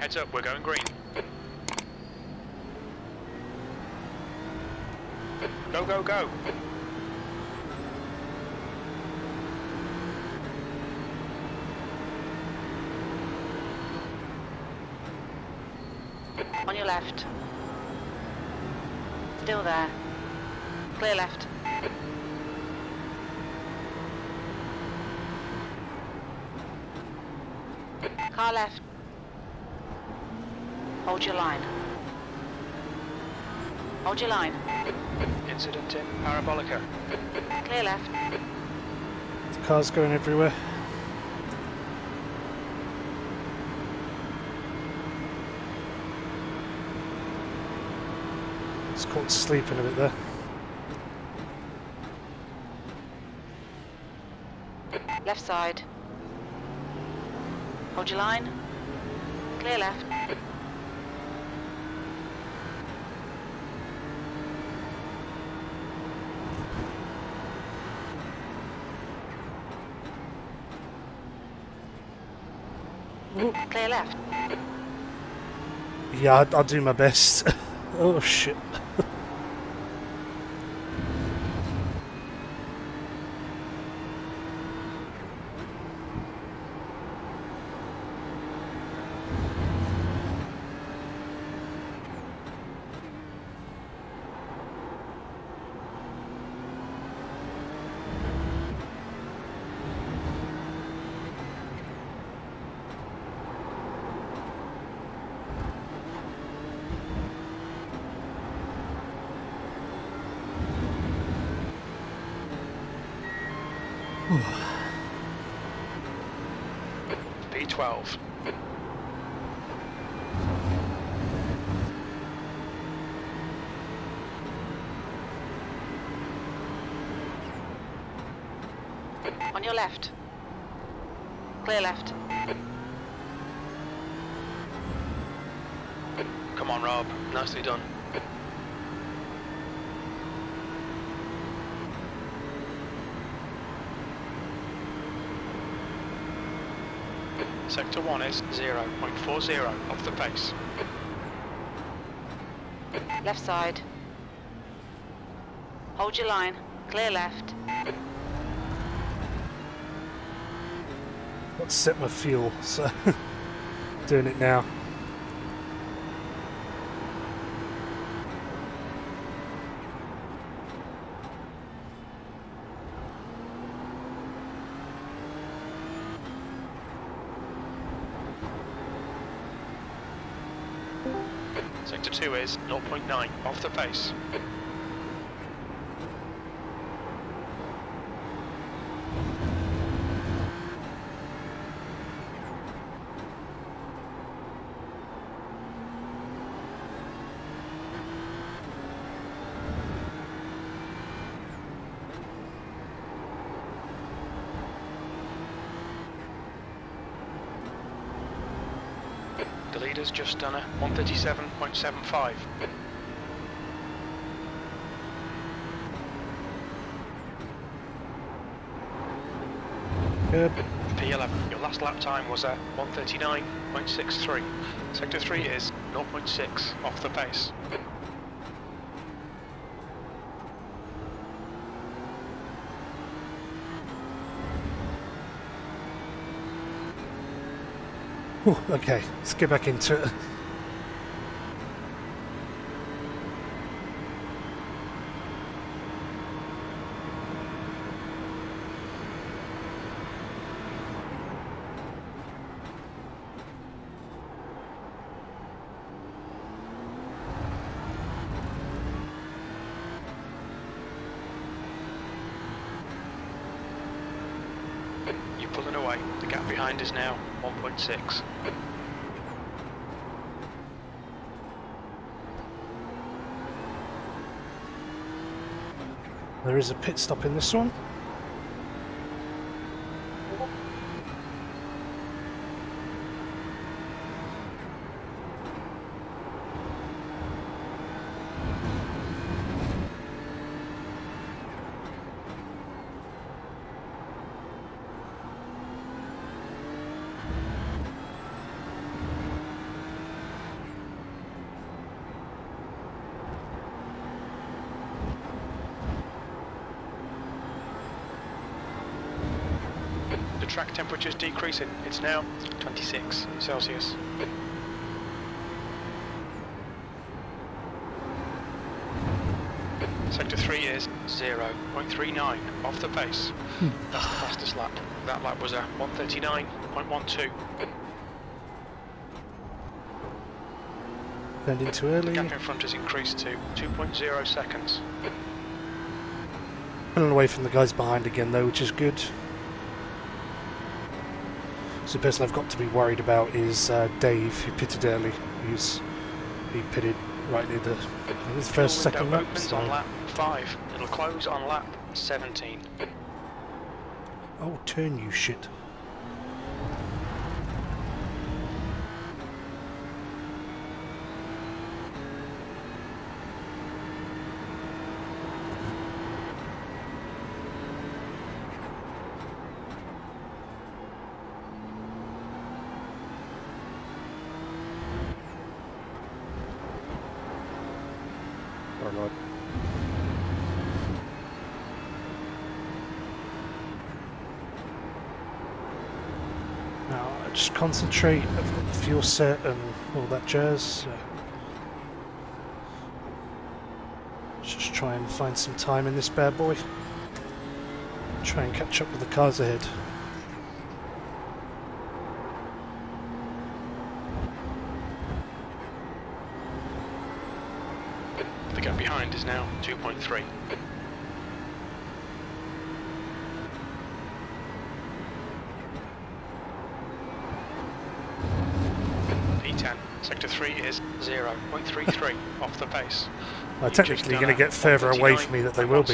Heads up, we're going green. Go, go, go! On your left. Still there. Clear left. Car left. Hold your line. Hold your line. Incident in Parabolica. Clear left. The car's going everywhere. It's caught sleeping a bit there. Left side. Hold your line. Clear left. Clear left. Yeah, I'll do my best. Oh shit. P12. On your left. Clear left. Come on, Rob. Nicely done. Sector 1 is 0.40 off the pace. Left side. Hold your line. Clear left. Let's set my fuel, so doing it now. Sector 2 is 0.9 off the pace. The leader's just done a 137.75. Good. P11, your last lap time was a 139.63. Sector 3 is 0.6 off the pace. Whew, okay, let's get back into it. You're pulling away. The gap behind is now 1.6. There is a pit stop in this one. track temperature's decreasing. It's now 26 Celsius. Sector 3 is 0.39 off the pace. That's the fastest lap. That lap was a 1:39.12. Turned in too early. The gap in front has increased to 2.0 seconds. Pulling away from the guys behind again though, which is good. So the person I've got to be worried about is Dave, who pitted early. He pitted right near the first, second lap. Opens So. on lap 5. It'll close on lap 17. Oh, turn you shit. Or not. Now, I just concentrate. I've got the fuel set and all that jazz. So just try and find some time in this bad boy. Try and catch up with the cars ahead. The gap behind is now 2.3. P10, sector 3 is 0.33 off the pace. Well, technically going to get further away from me that they will be.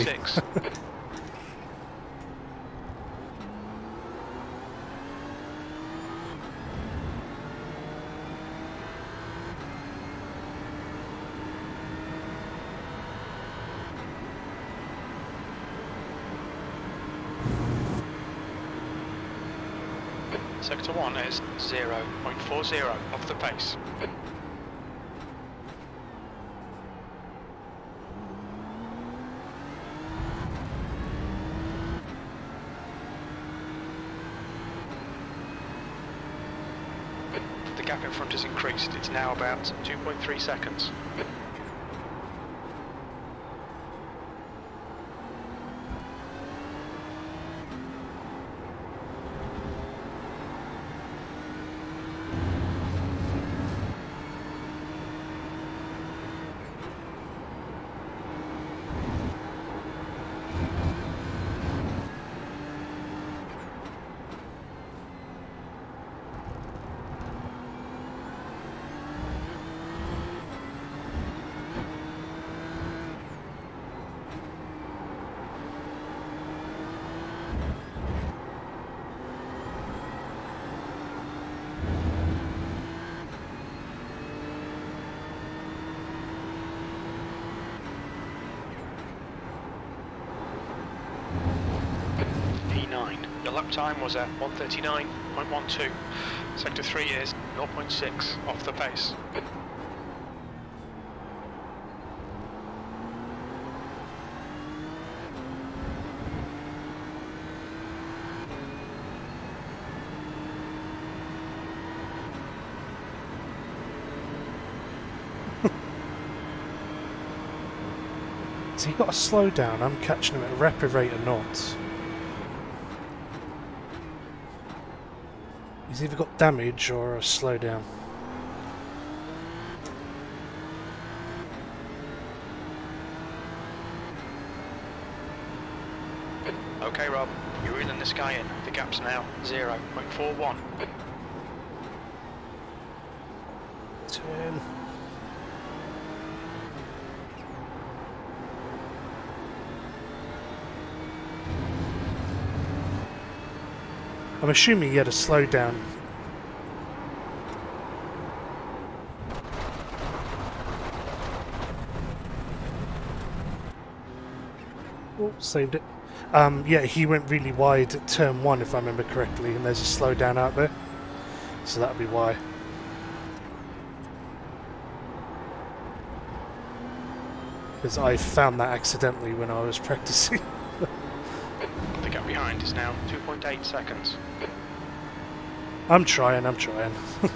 Sector 1 is 0.40 off the pace. The gap in front has increased. It's now about 2.3 seconds. Your lap time was at 1:39.12. Sector 3 is 0.6 off the pace. So you've got to slow down. I'm catching him at a rapid rate of knots. He's either got damage or a slowdown. Okay, Rob, you're reeling this guy in. The gap's now 0.41. Turn. I'm assuming he had a slowdown. Oh, saved it. Yeah, he went really wide at turn 1 if I remember correctly, and there's a slowdown out there. So that'll be why. Because I found that accidentally when I was practicing. The gap behind is now 2.8 seconds. I'm trying, I'm trying.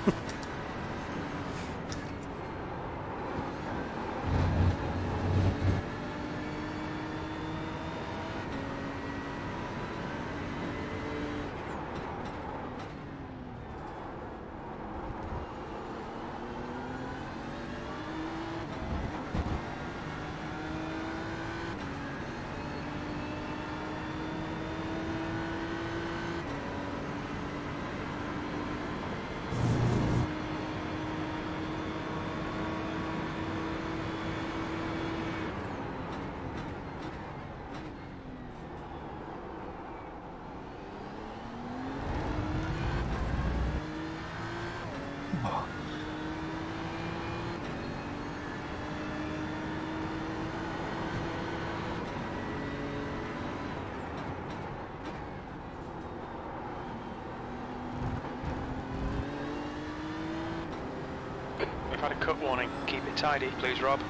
We've had a cut warning. Keep it tidy, please, Rob.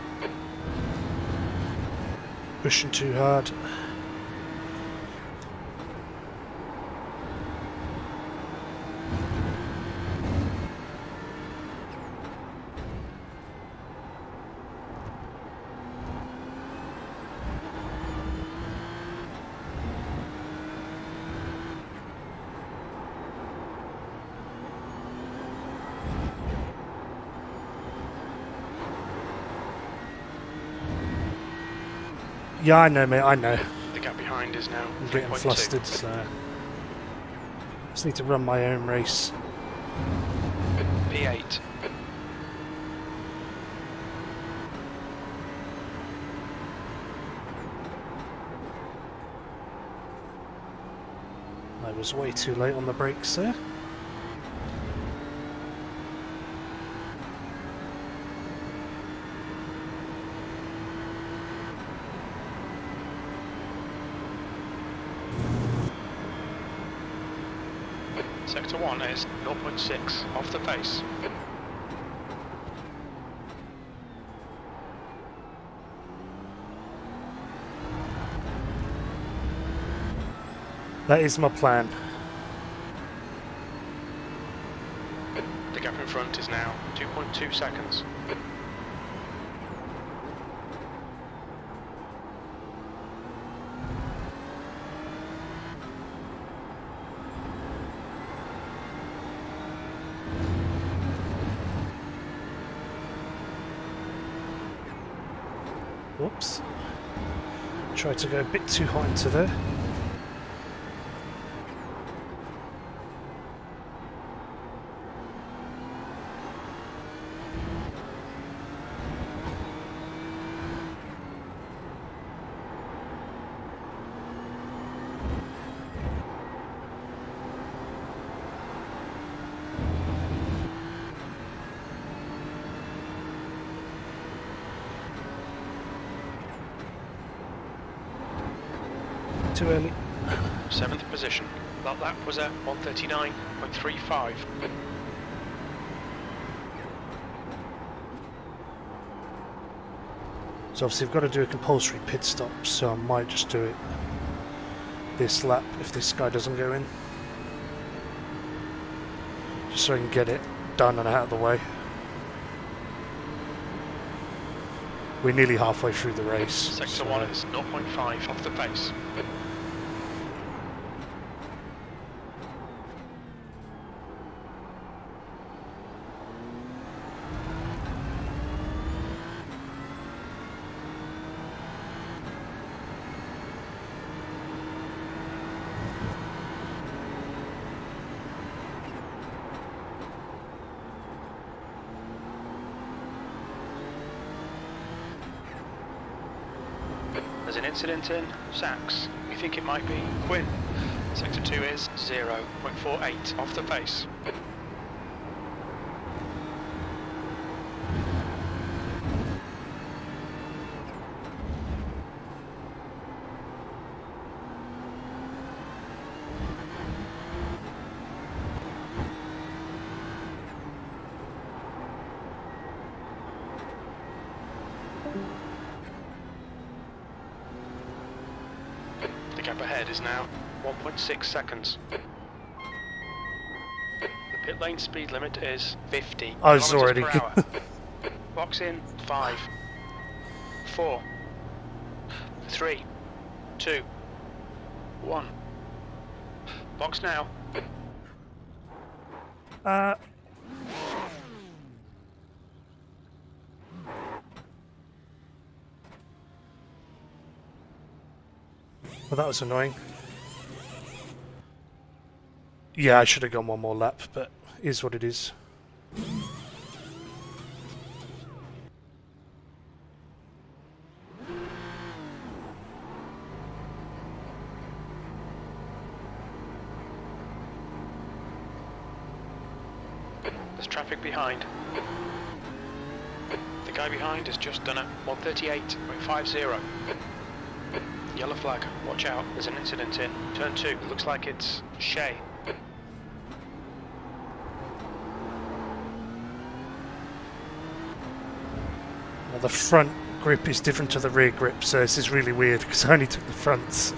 Pushing too hard. Yeah, I know, mate, I know. The gap behind is now I'm getting 3.2. flustered, so... Just need to run my own race. P8. I was way too late on the brakes there. Sector 1 is 0.6 off the pace. That is my plan. The gap in front is now 2.2 seconds. Whoops. Tried to go a bit too hot into there. Too early. 7th position. That lap was at 1:39.35. So obviously I've got to do a compulsory pit stop, so I might just do it this lap if this guy doesn't go in. Just so I can get it done and out of the way. We're nearly halfway through the race. Sector 1 is 0.5 off the pace. There's an incident in Sachs. We think it might be Quinn. Sector 2 is 0.48 off the pace. The gap ahead is now 1.6 seconds. The Pit lane speed limit is 50 I was kilometers already. per hour. Box in 5, 4, 3, 2, 1. Box now. Well, that was annoying. Yeah, I should have gone one more lap, but it is what it is. There's traffic behind. The guy behind has just done a 138.50. Yellow flag, watch out, there's an incident in turn 2. It looks like it's Shay. Well, the front grip is different to the rear grip, so this is really weird because I only took the fronts.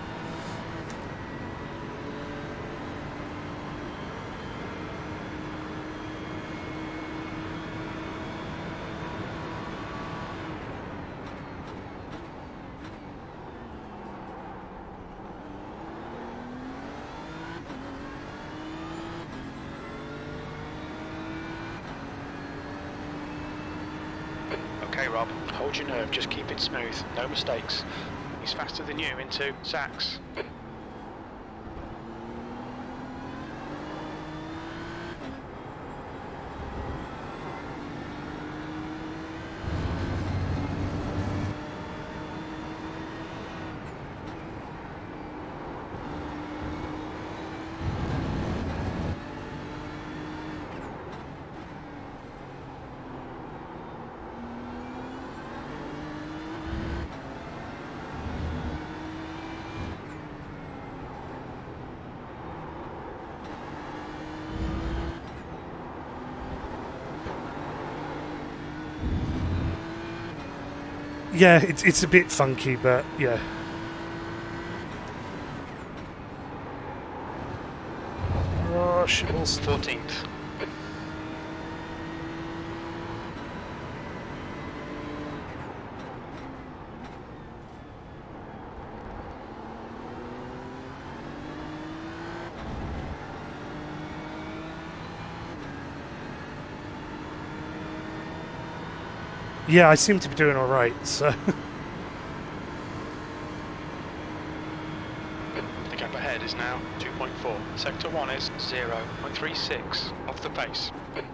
Okay, Rob, hold your nerve, just keep it smooth, no mistakes. He's faster than you into Sachs. Yeah, it's a bit funky, but yeah. Oh, shibbles. 14th. Yeah, I seem to be doing alright, so... The gap ahead is now 2.4. Sector 1 is 0.36 off the pace.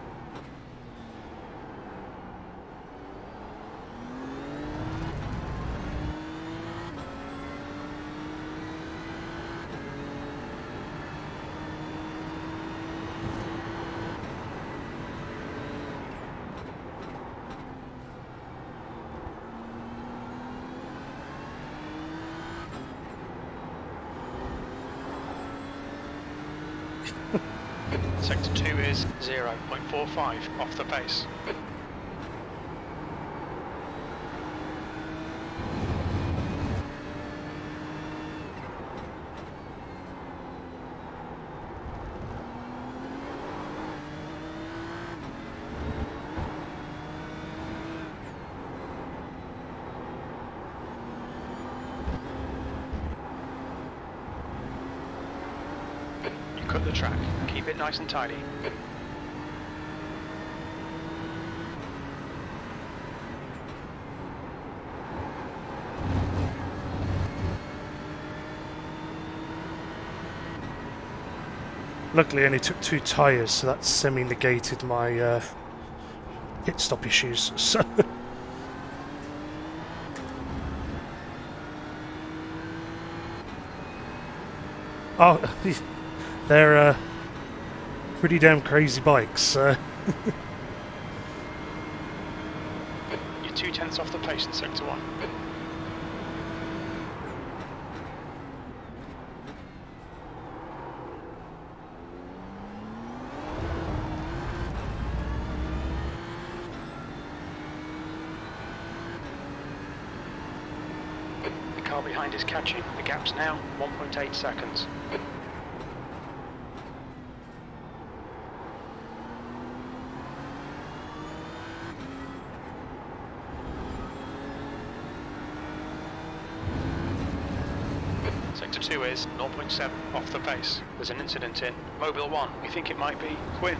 Sector 2 is 0.45 off the pace. You cut the track. Keep it nice and tidy. Luckily I only took 2 tyres, so that semi-negated my pit stop issues, so... Oh, they're pretty damn crazy bikes, so... You're 0.2 off the pace in Sector 1. The car behind is catching. The gap's now 1.8 seconds. Sector 2 is 0.7 off the pace. There's an incident in Mobile 1. We think it might be Quinn.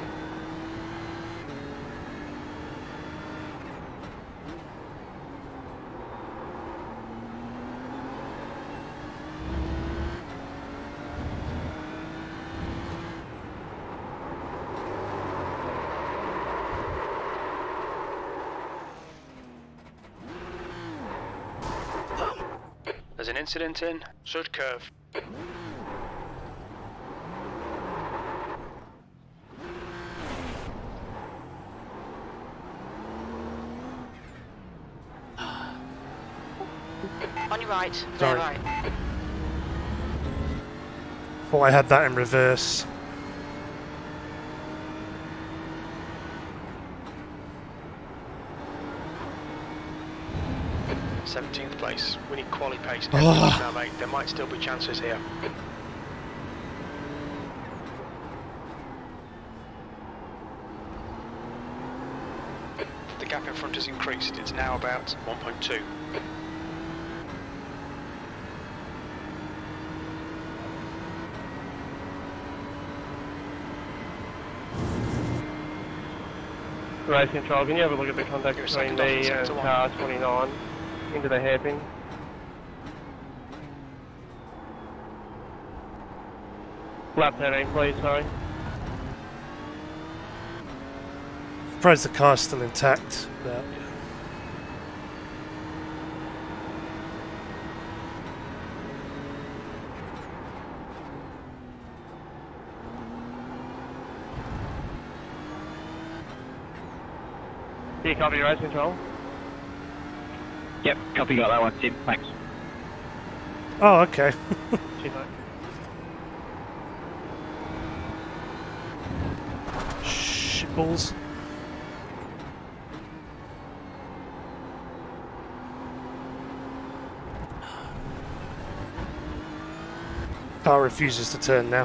There's an incident in Sud Curve. On your right. Sorry. Clear right. Thought I had that in reverse. th place. We need quality pace now, mate. There might still be chances here. The gap in front has increased. It's now about 1.2. Race control, can you have a look at the contact between me and car 29 into the hairpin? Lap 13 please, sorry. Surprised the car's still intact, but Do you copy race control? Yep, copy, got that one, Tim. Thanks. oh, okay. Cheers, mate. Shitballs. Car refuses to turn now.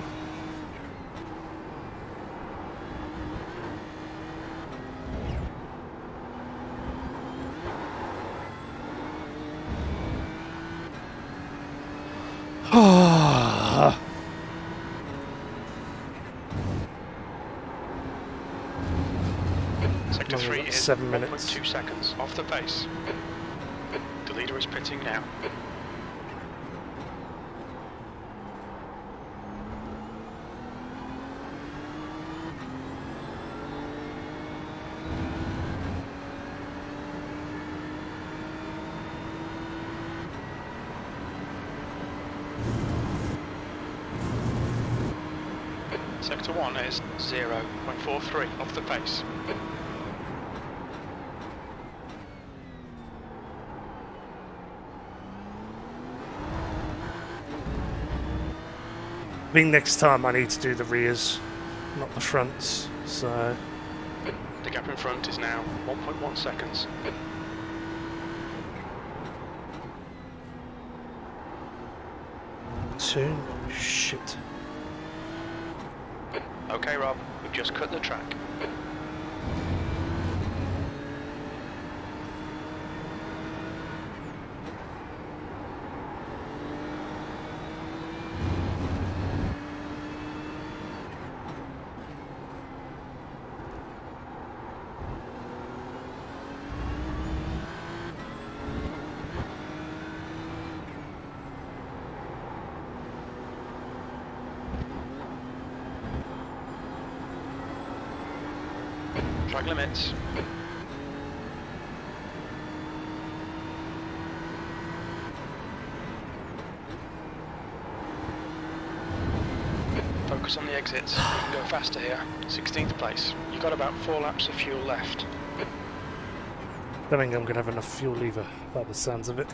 Sector 3 is 7 minutes. 1.2 seconds off the pace. The leader is pitting now. Sector 1 is 0.43 off the pace. I think next time I need to do the rears, not the fronts, so... The gap in front is now 1.1 seconds. Two? Shit. Okay, Rob, we've just cut the track. Track limits. Focus on the exits. We can go faster here. 16th place. You've got about 4 laps of fuel left. Don't think I'm going to have enough fuel either, by the sounds of it.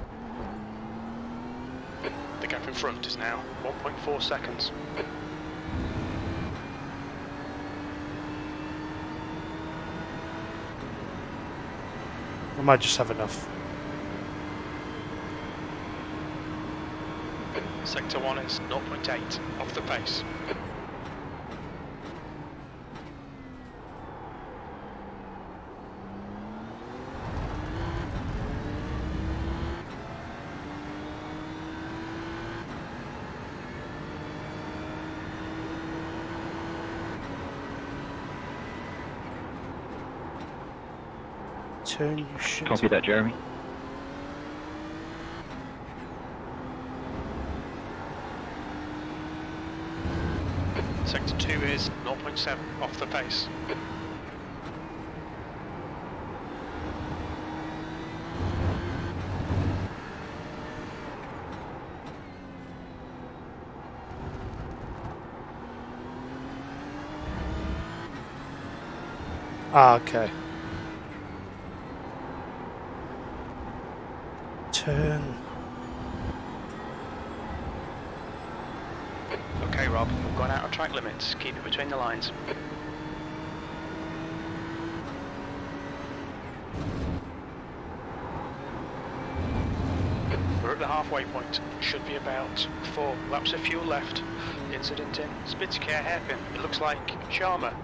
The gap in front is now 1.4 seconds. I might just have enough. Sector 1 is 0.8 off the pace. Turn, you shit. Copy that, Jeremy. Sector 2 is 0.7 off the pace. Ah, okay. Turn. Okay, Rob, we've gone out of track limits. Keep it between the lines. We're at the halfway point. Should be about 4 laps of fuel left. Incident in Spitzkare hairpin. It looks like Sharma.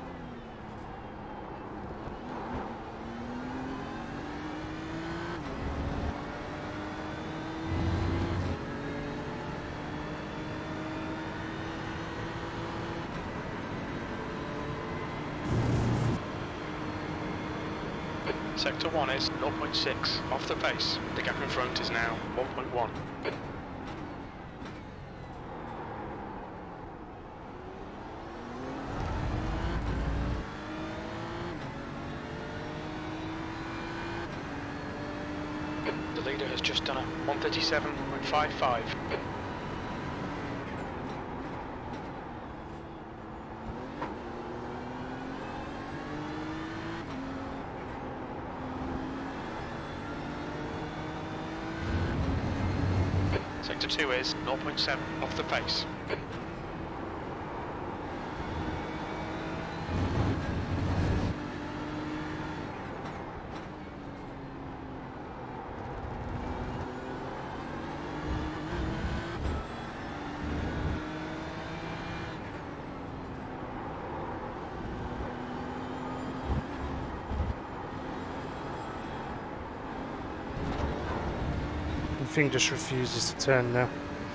Sector 1 is 0.6 off the pace. The gap in front is now 1.1. The leader has just done a 137.55. Sector 2 is 0.7 off the pace. The thing just refuses to turn now.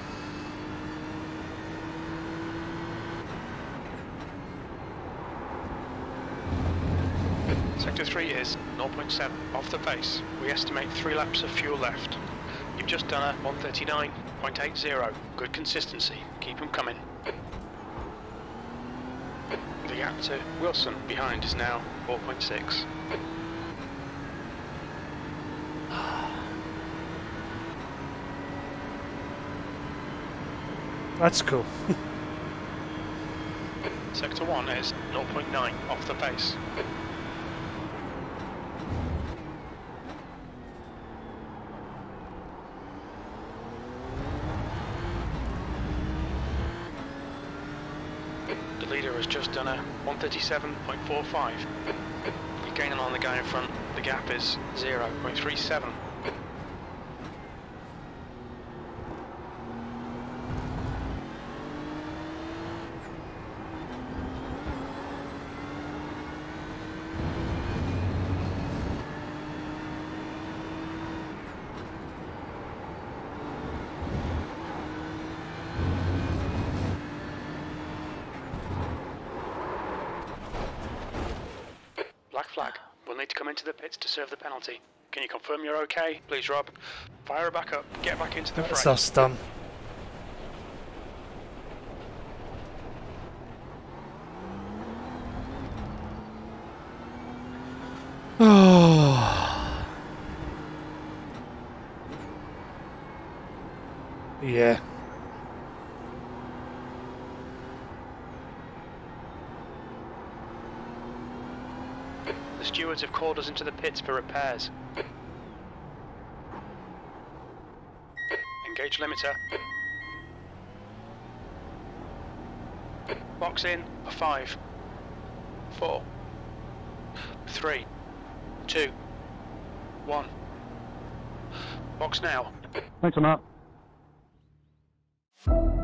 Sector 3 is 0.7 off the pace. We estimate 3 laps of fuel left. You've just done a 139.80. Good consistency. Keep them coming. The gap to Wilson behind is now 4.6. That's cool. Sector 1 is 0.9 off the pace. The leader has just done a 137.45. You're gaining on the guy in front. The gap is 0.37. Black flag. We'll need to come into the pits to serve the penalty. Can you confirm you're okay? Please, Rob. Fire her back up. Get back into the That's fray. us done. Oh. Yeah. The stewards have called us into the pits for repairs. Engage limiter. Box in for 5, 4, 3, 2, 1. Box now. Thanks a lot.